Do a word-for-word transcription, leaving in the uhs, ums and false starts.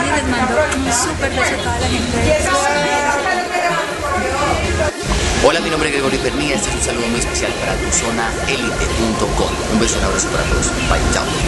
y les mando un súper beso a toda la gente de Zona Élite. Hola, mi nombre es Gregorio Pernilla, este es un saludo muy especial para tu zona élite punto com. Un beso, un abrazo para todos. Bye, chao.